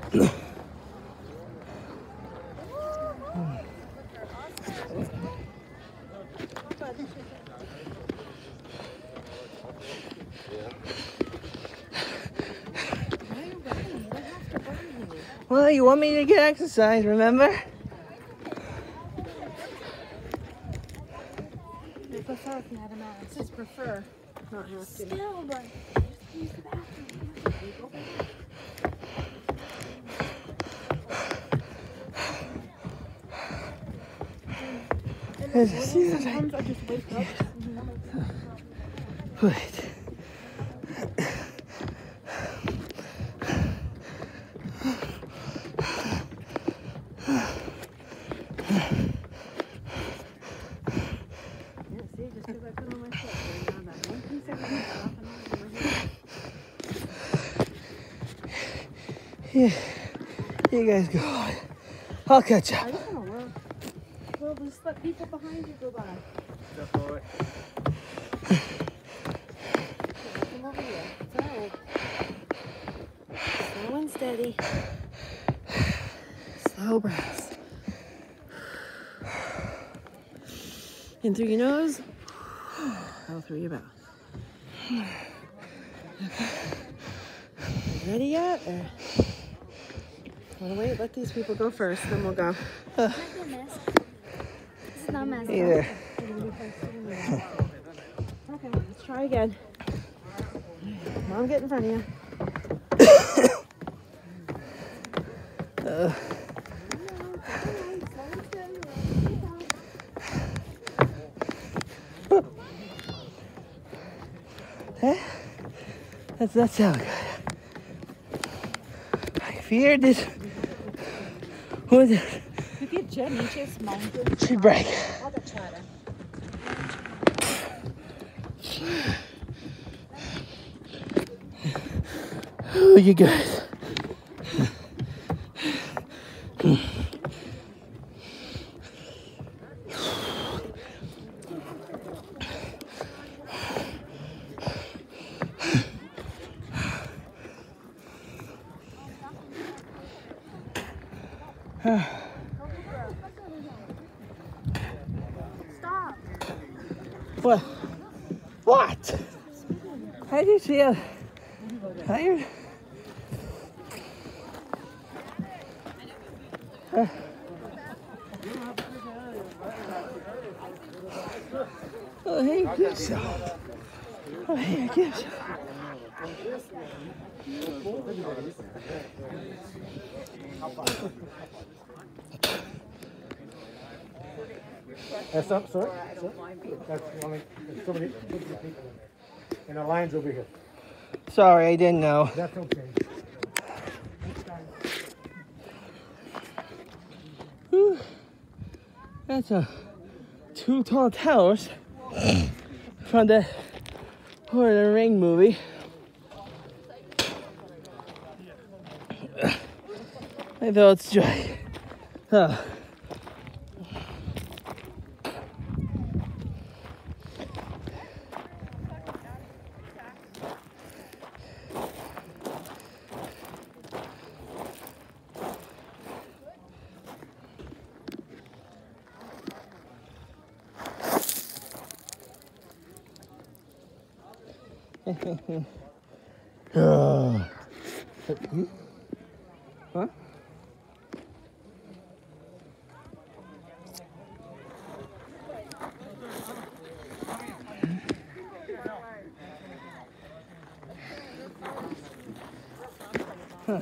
Well, you want me to get exercise, remember? I prefer if you had a mat. It says prefer, not have to. Still, but just use the bathroom. Go back. Sometimes I just wake up. Wait. Yeah, you guys go. I'll catch up. I just want to look. Well, just let people behind you go by. Come over here. It's all right. Slow and steady. Slow breaths. In through your nose. Out through your mouth. Ready yet? Or wanna wait? Let these people go first, then we'll go. This is not messed up. Either. Okay, let's try again. Mom, get in front of you. That sound good. I feared this. What is it? Should break. Oh, you guys. Stop. What? What? How do you feel? How you? Oh, hey, give some. Oh, hey, give some. That's up, sorry. That's only so many people in there. And the line's over here. Sorry, I didn't know. That's okay. Whew. That's two tall towers from the Lord of the Ring movie. I thought it's dry. Oh. Huh? Huh.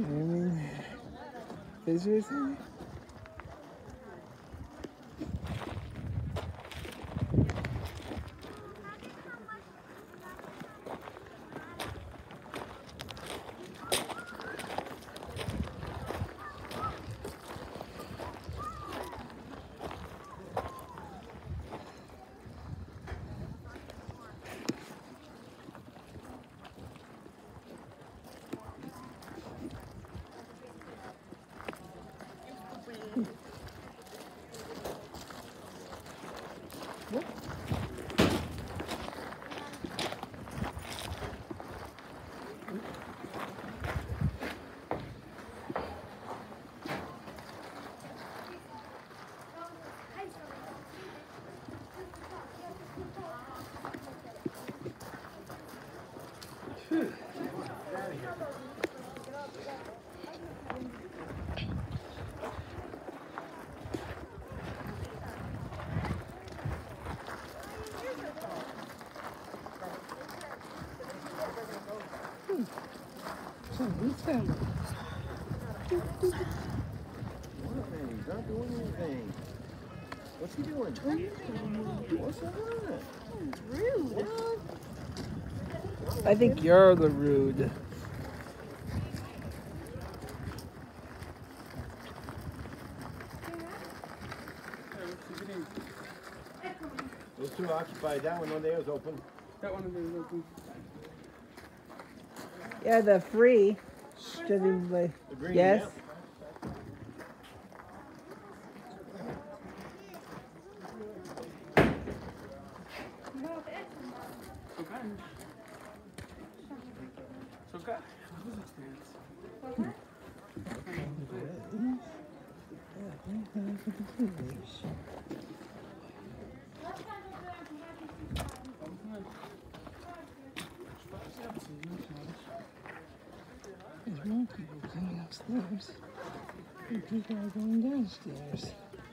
mean, visitors in there? He's family. He's not doing anything. What's he doing? What's on? It's rude. I think you're the rude. Those two are occupied. That one there is open. That one is open. Yeah, the free. Doesn't play. The green, Yes. yeah. Okay. There's more people coming upstairs. And people are going downstairs.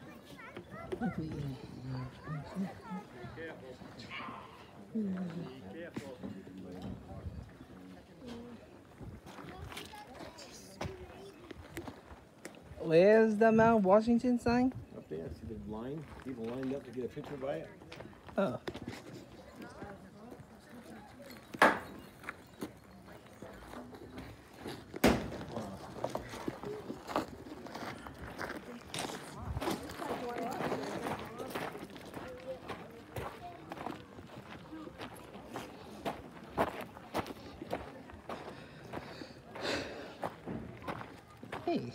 Where's the Mount Washington sign? Up there, see the line? People lined up to get a picture by it. Oh. Hey.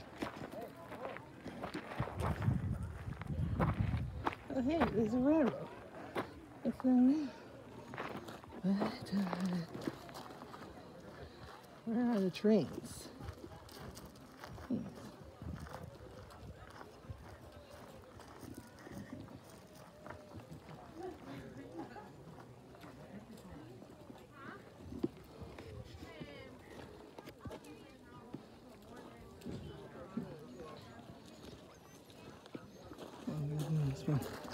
Oh, hey, there's a railroad. It's down there. But, where are the trains? This one.